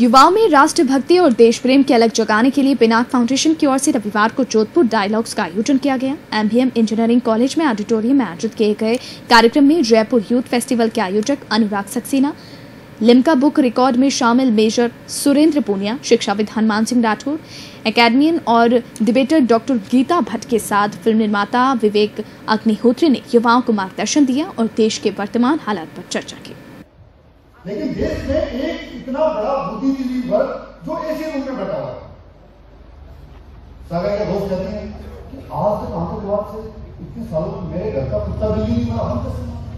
युवाओं में राष्ट्रभक्ति और देश प्रेम की अलग जगाने के लिए पिनाक फाउंडेशन की ओर से रविवार को जोधपुर डायलॉग्स का आयोजन किया गया। एमबीएम इंजीनियरिंग कॉलेज में ऑडिटोरियम में आयोजित किए गए कार्यक्रम में जयपुर यूथ फेस्टिवल के आयोजक Anurag Saxena, Limca book record में शामिल मेजर सुरेंद्र पूनिया, शिक्षाविद हनुमान सिंह राठौर, एकेडमियन और डिबेटर डॉक्टर गीता भट्ट के साथ फिल्म निर्माता विवेक अग्निहोत्री ने युवाओं को मार्गदर्शन दिया और देश के वर्तमान हालात पर चर्चा की। लेकिन देश में एक इतना बड़ा बुद्धिजीवी वर्ग जो ऐसे रूप में बैठा हुआ है। सागर के दोस्त कहते हैं कि आज तक आतंकवाद से इतने सालों में मेरे घर का कुत्ता बिल्ली नहीं मरा, हम कैसे माने?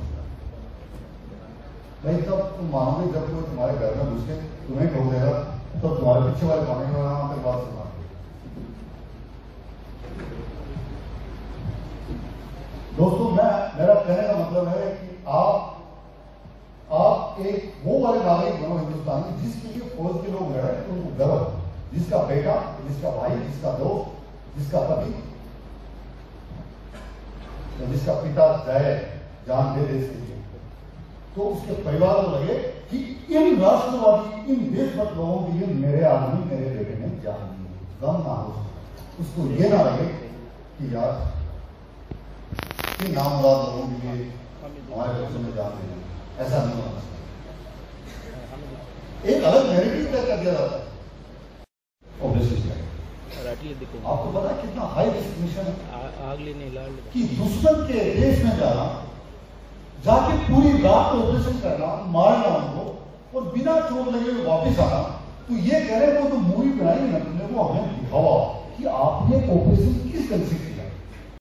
भाई तब तुम मानोगे जब कोई तुम्हारे घर में घुस के तुम्हें ठोक देगा, तो तुम्हारे पीछे वाले मानेंगे आतंकवाद से मार। दोस्तों, मेरा कहने का मतलब है कि आप एक वो वाले नागरिक बनो हिंदुस्तान में जिसके लिए फौज के लोग लड़े तो उनको गर्व, जिसका बेटा, जिसका भाई, जिसका दोस्त, जिसका पति, जिसका पिता जाए जान दे देश के लिए, तो उसके परिवार को लगे कि इन राष्ट्रवादी, इन देशभक्त लोगों के लिए मेरे आदमी, मेरे बेटे ने जान दी, गम ना हो। उसको ये ना लगे कि यार इन नामराद लोगों के लिए हमारे बच्चों ने जान दी, ऐसा नहीं होना चाहिए। एक अलग नैरेटिव तय कर दिया जाता है। आपको पता है कितना हाई रिस्क मिशन है कि दुश्मन के देश में जाना, जाके पूरी रात ऑपरेशन करना, मारना उनको और बिना चोट लगे वापस आना। तो ये कह रहे वो तो मूवी बनाई ना तुमने, वो हमें दिखावा कि आपने ऑपरेशन किस ढंग से